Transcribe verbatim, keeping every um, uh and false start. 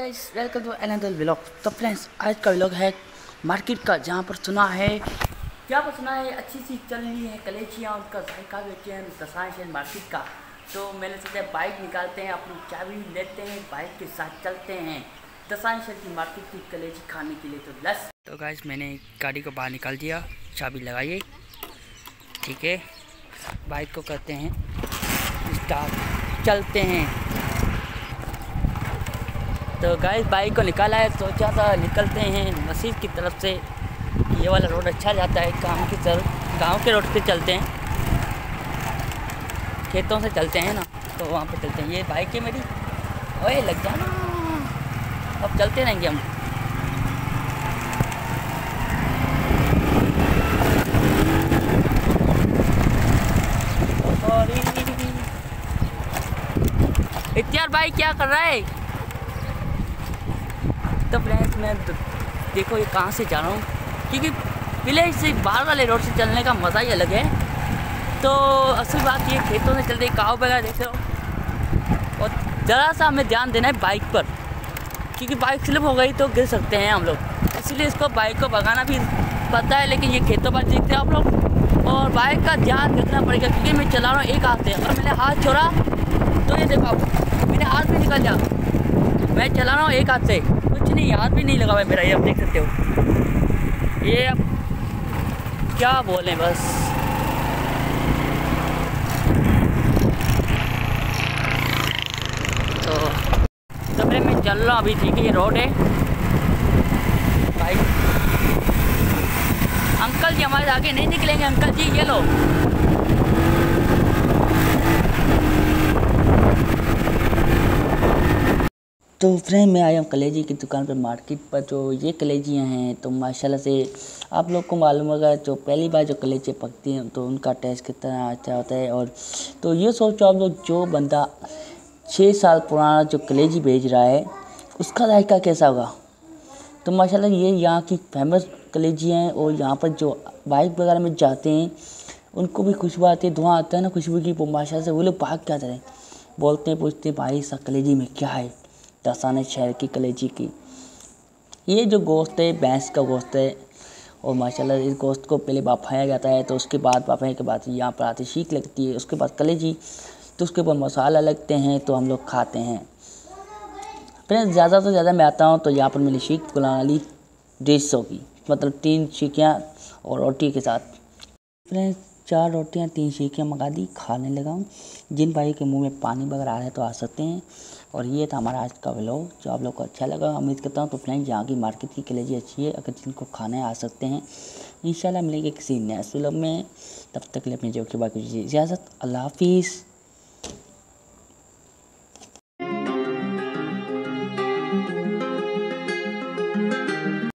Guys, welcome to another vlog. तो friends, आज का व्लॉग है मार्केट का, जहाँ पर सुना है क्या पर सुना है अच्छी सी चल रही है कलेचियाँ, उनका जायका बेचे हैं दसाइश है मार्केट का। तो मैंने सोचा बाइक निकालते हैं, अपनी चाबी लेते हैं, बाइक के साथ चलते हैं दसाइश की मार्केट की कलेची खाने के लिए। तो लस तो गाइस, मैंने गाड़ी को बाहर निकाल दिया, चाबी लगाइए, ठीक है। बाइक को करते हैं स्टार्ट, चलते हैं। तो गाइस, बाइक को निकाला है, सोचा था निकलते हैं मस्जिद की तरफ से। ये वाला रोड अच्छा जाता है गाँव की तरफ, गांव के रोड से चलते हैं, खेतों से चलते हैं ना, तो वहाँ पे चलते हैं। ये बाइक है मेरी, ओए लग जाना, अब चलते रहेंगे हम। इत्यार भाई क्या कर रहा है? तो फ्रेंड्स, मैं देखो ये कहाँ से जा रहा हूँ, क्योंकि विलेज से बाहर वाले रोड से चलने का मज़ा ही अलग है। तो असल बात ये खेतों से चलते काव वगैरह देख रहे हो, और ज़रा सा हमें ध्यान देना है बाइक पर, क्योंकि बाइक स्लिप हो गई तो गिर सकते हैं हम लोग, इसलिए इसको बाइक को भगाना भी पता है। लेकिन ये खेतों पर देखते हैं आप लोग, और बाइक का ध्यान रखना पड़ेगा, क्योंकि मैं चला रहा हूँ एक हाथ से, और मैंने हाथ छोड़ा तो ये देखो आप, मेरे हाथ भी निकल जा। मैं चला रहा हूँ एक हाथ से, कुछ नहीं, हाथ भी नहीं लगा हुआ मेरा, ये आप देख सकते हो। ये अब क्या बोलें बस। तो तो फिर मैं चल रहा हूँ अभी, ठीक है। ये रोड है भाई, अंकल जी हमारे आगे नहीं निकलेंगे, अंकल जी ये लो। तो फ्रेंड, मैं आया हूँ कलेजी की दुकान पर मार्केट पर। जो ये कलेजियाँ हैं तो माशाल्लाह से आप लोग को मालूम होगा, जो पहली बार जो कलेजी पकती हैं तो उनका टेस्ट कितना अच्छा होता है। और तो ये सोचो आप लोग, जो बंदा छः साल पुराना जो कलेजी भेज रहा है उसका जायका कैसा होगा। तो माशाल्लाह ये यहाँ की फेमस कलेजियाँ हैं, और यहाँ पर जो बाइक वगैरह में जाते हैं उनको भी खुशबू आती है, धुआँ आता है ना खुशबू की, वो माशाल्लाह से वो लोग भाग क्या करें, बोलते हैं पूछते हैं भाई इस कलेजी में क्या है, दसाने शहर की कलेजी की। ये जो गोश्त है भैंस का गोश्त है, और माशाल्लाह इस गोश्त को पहले बाफाया जाता है, तो उसके बाद बाफाने के बाद यहाँ पर आती शीख लगती है, उसके बाद कलेजी, तो उसके ऊपर मसाला लगते हैं, तो हम लोग खाते हैं। फिर ज़्यादा से ज़्यादा मैं आता हूँ तो यहाँ पर मैंने शीख बुलाना ली डेढ़ सौ की, मतलब तीन शीखियाँ और रोटी के साथ। फ्रेंड्स, चार रोटियाँ तीन शीखियाँ मंगा दी, खाने लगा हूँ। जिन भाई के मुंह में पानी वगैरह आ रहा है तो आ सकते हैं। और ये था हमारा आज का व्लॉग, जो आप लोग को अच्छा लगा उम्मीद करता हूँ। तो फ्रेंड्स, यहाँ की मार्केट की कलेजी अच्छी है, अगर जिनको खाने आ सकते हैं। इंशाल्लाह मिलेंगे किसी नेक्स्ट व्लॉग में, तब तक के लिए अपनी जो कि बाकी इजाज़त, अल्लाह हाफिज़।